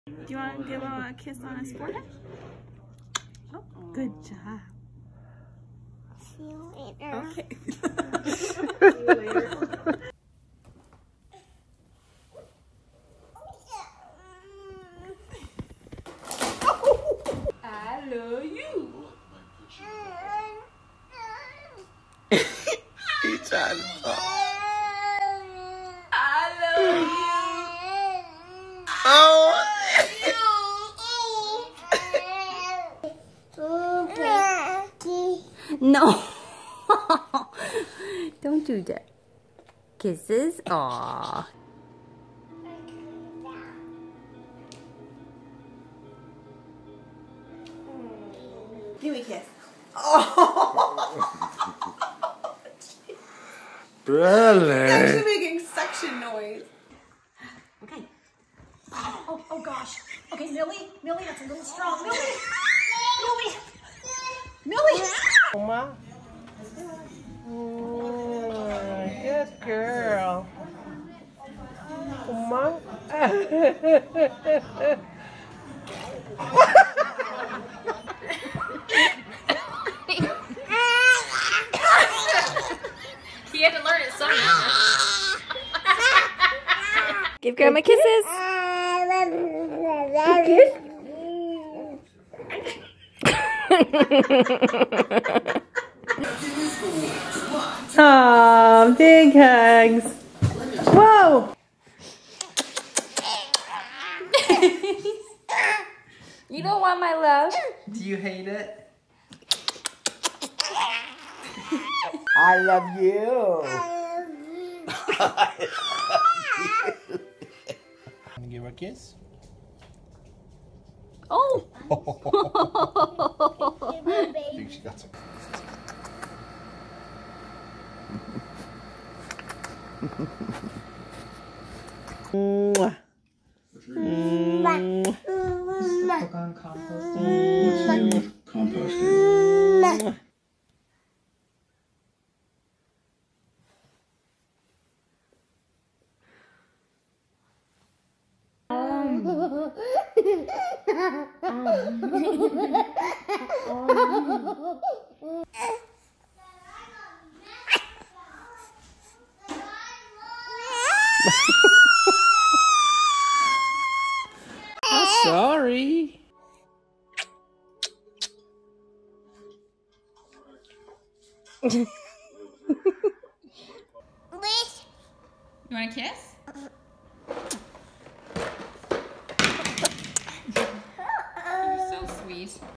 Do you want to give him a kiss on his forehead? Oh, good job. See you later. Okay. See you later. I love you. He tried to talk. I love you. Oh! No. Don't do that. Kisses. Aww. Give me a kiss. Really? Actually making suction noise. Okay. Oh gosh. Okay, Millie, that's a little strong. Millie. Oma. Good girl. Oma. He had to learn it somehow. Give Grandma kisses. Aw, big hugs. Whoa. You don't want my love? Do you hate it? I love you. Can you give her a kiss? Oh. I think she got some. Mwah. Book on composting. What's the deal with composting? Sorry. You want a kiss? You're so sweet.